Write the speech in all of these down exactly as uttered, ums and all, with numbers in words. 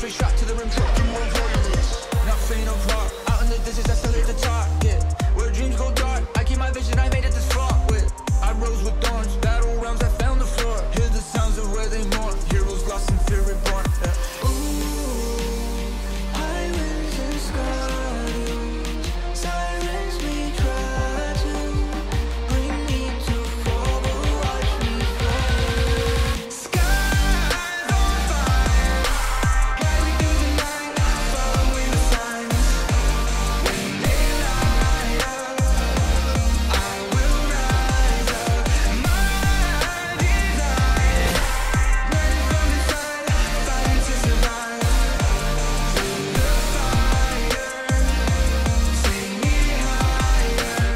Every shot to the rim, dropping more violence. Not faint of heart, out in the distance, I still hit the target. Where dreams go dark, I keep my vision, I made it this far. With I rose with thorns, battle realms, I found the floor. Hear the sounds of where they mourn, heroes lost in fear reborn. Yeah. Ooh, highways and skyroads, sirens may try to bring me to fall, but watch me fly. Skies on fire, carry through the night, following the signs. When they light up, I will rise up. My desire, burning from inside, fighting to survive. Through the fire, take me higher.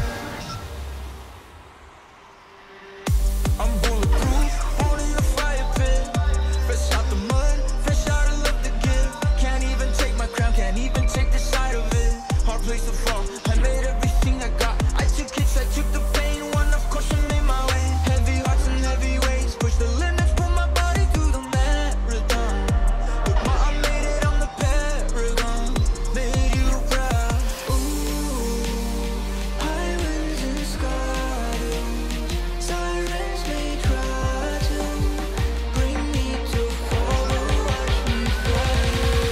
I'm bulletproof, born in the fire pit. Fresh out the mud, fresh out of love to give. Can't even take my crown, can't even take the side of it. Hard place to fall, I made everything I got. I took hits, I took the pain, one of caution made my way. Heavy hearts and heavy weights, push the limits, pull my body through the marathon. Look, ma, I made it, I'm the paragon. Made you proud. Ooh, highways and skyroads, sirens may try to bring me to fall, but watch me fly.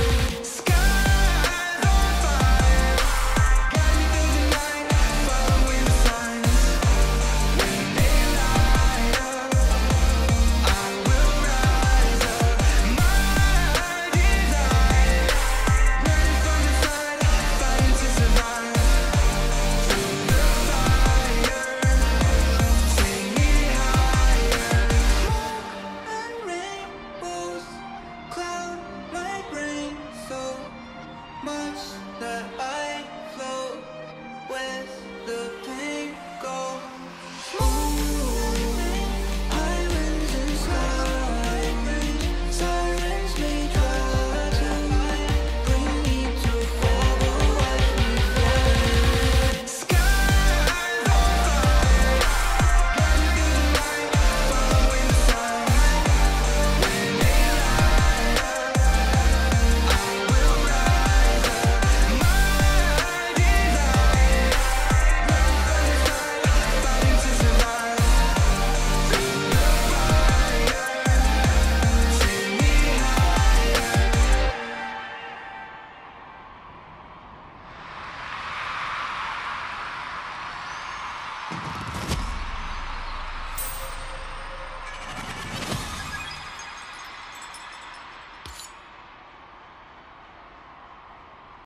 Skies on fire, carry through the night, following the signs. When they light up, I will rise up. My desire, burning from inside, fighting to survive. Through the fire, take me higher. Smoke and rainbows cloud my brain so much that